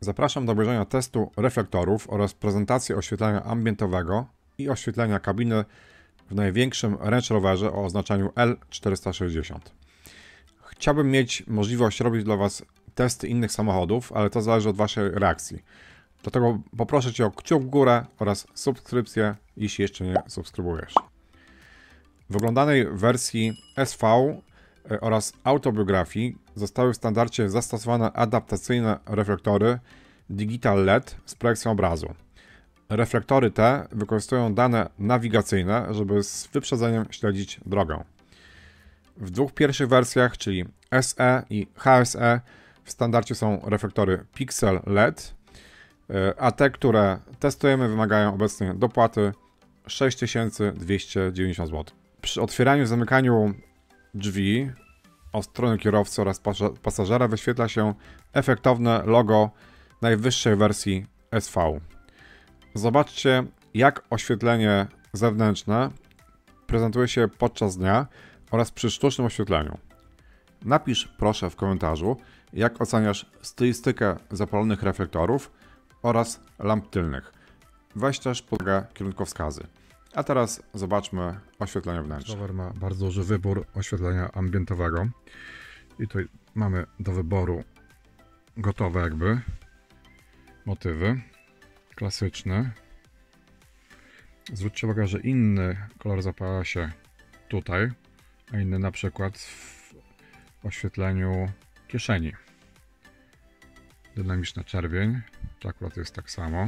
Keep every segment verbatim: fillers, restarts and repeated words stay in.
Zapraszam do obejrzenia testu reflektorów oraz prezentacji oświetlenia ambientowego i oświetlenia kabiny w największym Range Roverze o oznaczeniu L czterysta sześćdziesiąt. Chciałbym mieć możliwość robić dla Was testy innych samochodów, ale to zależy od Waszej reakcji. Dlatego poproszę Cię o kciuk w górę oraz subskrypcję, jeśli jeszcze nie subskrybujesz. W oglądanej wersji S V oraz autobiografii zostały w standardzie zastosowane adaptacyjne reflektory Digital L E D z projekcją obrazu. Reflektory te wykorzystują dane nawigacyjne, żeby z wyprzedzeniem śledzić drogę. W dwóch pierwszych wersjach, czyli S E i H S E, w standardzie są reflektory Pixel L E D, a te, które testujemy, wymagają obecnie dopłaty sześć tysięcy dwieście dziewięćdziesiąt złotych. Przy otwieraniu i zamykaniu drzwi od strony kierowcy oraz pasażera wyświetla się efektowne logo najwyższej wersji S V. Zobaczcie, jak oświetlenie zewnętrzne prezentuje się podczas dnia oraz przy sztucznym oświetleniu. Napisz proszę w komentarzu, jak oceniasz stylistykę zapalonych reflektorów oraz lamp tylnych. Weź też pod uwagę kierunkowskazy. A teraz zobaczmy oświetlenie wnętrzne. Rower ma bardzo duży wybór oświetlenia ambientowego. I tutaj mamy do wyboru gotowe jakby motywy. Klasyczny. Zwróćcie uwagę, że inny kolor zapala się tutaj, a inny na przykład w oświetleniu kieszeni. Dynamiczna czerwień, to akurat jest tak samo.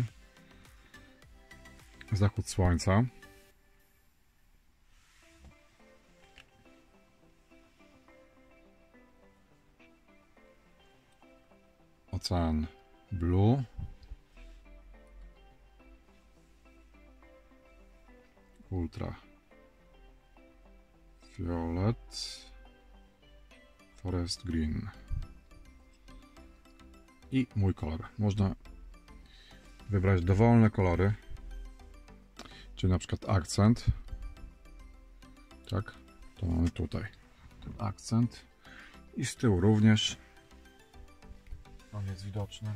Zachód słońca. Ocean blue. Ultra violet, forest green i mój kolor. Można wybrać dowolne kolory, czyli na przykład akcent. Tak, to mamy tutaj ten akcent i z tyłu również on jest widoczny.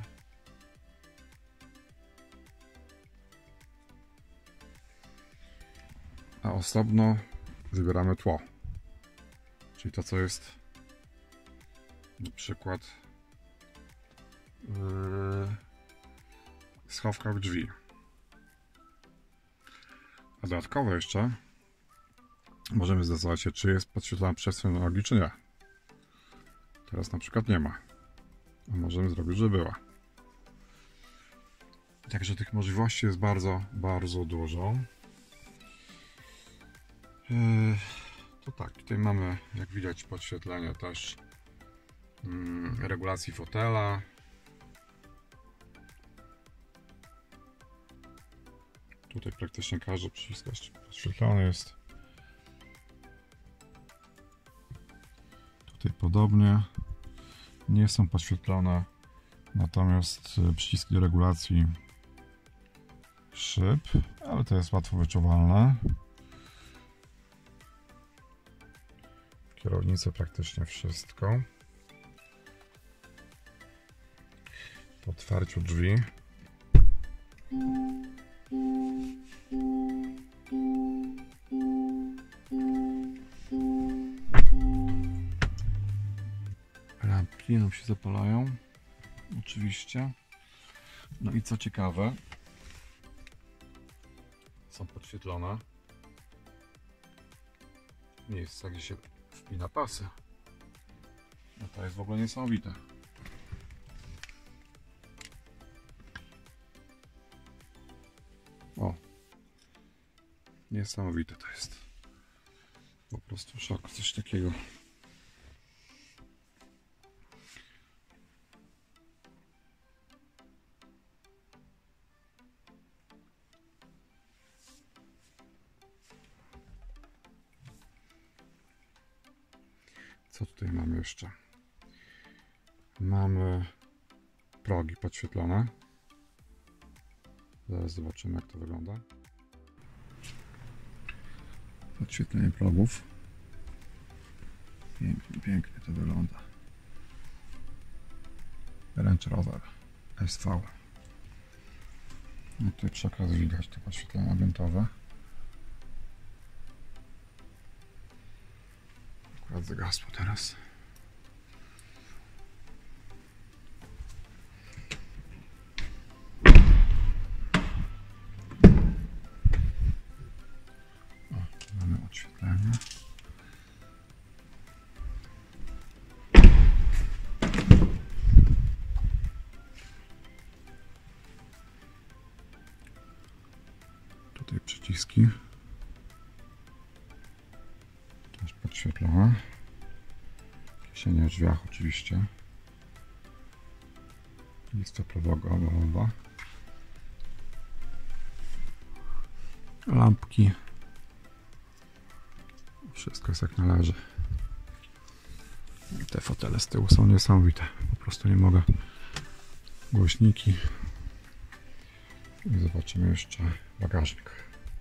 A osobno wybieramy tło, czyli to, co jest na przykład w schowkach drzwi. A dodatkowo jeszcze możemy zdecydować się, czy jest podświetlana przestrzeń na nogi, czy nie. Teraz na przykład nie ma, a możemy zrobić, żeby była. Także tych możliwości jest bardzo, bardzo dużo. To tak, tutaj mamy, jak widać, podświetlenie też hmm, regulacji fotela. Tutaj praktycznie każdy przycisk podświetlony jest. Tutaj podobnie. Nie są podświetlone, natomiast przyciski do regulacji szyb, ale to jest łatwo wyczuwalne. Kierownicę praktycznie wszystko. Po otwarciu drzwi lampki nam się zapalają, oczywiście. No i co ciekawe, są podświetlone miejsca, gdzie się wpina pasy. No to jest w ogóle niesamowite. O, niesamowite to jest. Po prostu szok, coś takiego. Co tutaj mamy jeszcze? Mamy progi podświetlone. Zaraz zobaczymy, jak to wygląda. Podświetlenie progów. Pięknie, pięknie to wygląda. Range Rover S V. No tutaj przy okazji widać to podświetlenie ambientowe. Akurat zagasło teraz. O, tu mamy odświetlenie. Tutaj przyciski. Też podświetlone. Kieszenie w drzwiach oczywiście. Lista propagowa. Lampki. Wszystko jest jak należy. Te fotele z tyłu są niesamowite. Po prostu nie mogę. Głośniki. I zobaczymy jeszcze bagażnik.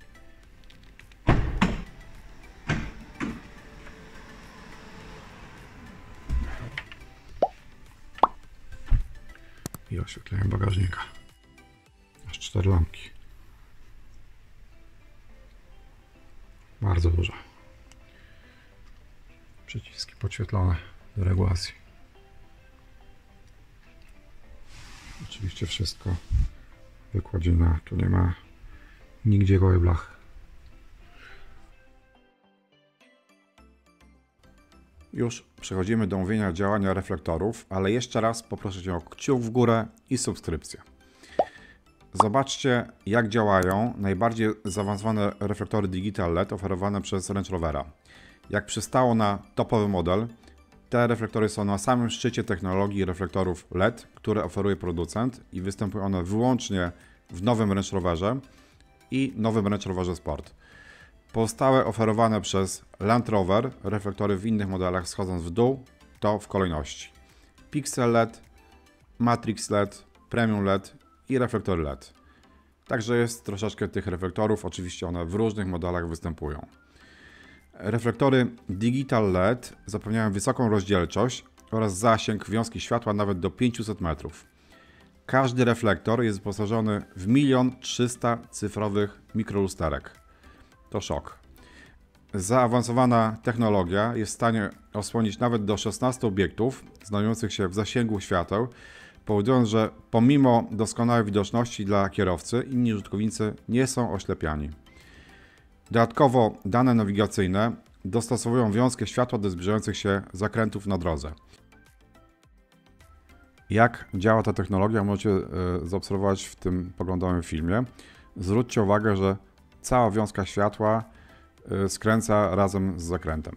I oświetlenie bagażnika. Aż cztery lampki. Bardzo dużo. Przyciski podświetlone do regulacji. Oczywiście wszystko wykładzina. Tu nie ma nigdzie gołej blachy. Już przechodzimy do omówienia działania reflektorów, ale jeszcze raz poproszę Cię o kciuk w górę i subskrypcję. Zobaczcie, jak działają najbardziej zaawansowane reflektory Digital L E D oferowane przez Range Rovera. Jak przystało na topowy model, te reflektory są na samym szczycie technologii reflektorów L E D, które oferuje producent i występują one wyłącznie w nowym Range Roverze i nowym Range Roverze Sport. Pozostałe oferowane przez Land Rover reflektory w innych modelach schodząc w dół to w kolejności Pixel L E D, Matrix L E D, Premium L E D i reflektory L E D. Także jest troszeczkę tych reflektorów, oczywiście one w różnych modelach występują. Reflektory Digital L E D zapewniają wysoką rozdzielczość oraz zasięg wiązki światła nawet do pięciuset metrów. Każdy reflektor jest wyposażony w milion trzysta cyfrowych mikrolusterek. To szok. Zaawansowana technologia jest w stanie osłonić nawet do szesnastu obiektów znajdujących się w zasięgu świateł, powodując, że pomimo doskonałej widoczności dla kierowcy, inni użytkownicy nie są oślepiani. Dodatkowo dane nawigacyjne dostosowują wiązkę światła do zbliżających się zakrętów na drodze. Jak działa ta technologia, możecie zaobserwować w tym poglądowym filmie. Zwróćcie uwagę, że cała wiązka światła skręca razem z zakrętem.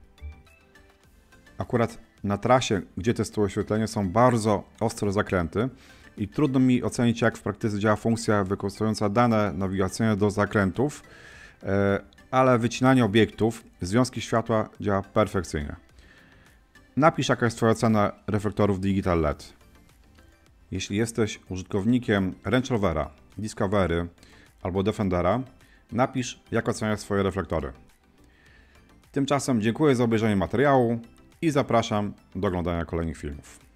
Akurat na trasie, gdzie testuję oświetlenie, są bardzo ostre zakręty i trudno mi ocenić, jak w praktyce działa funkcja wykorzystująca dane nawigacyjne do zakrętów, ale wycinanie obiektów, związki światła działa perfekcyjnie. Napisz, jaka jest Twoja ocena reflektorów Digital L E D. Jeśli jesteś użytkownikiem Range Rovera, Discovery albo Defendera, napisz, jak oceniasz swoje reflektory. Tymczasem dziękuję za obejrzenie materiału i zapraszam do oglądania kolejnych filmów.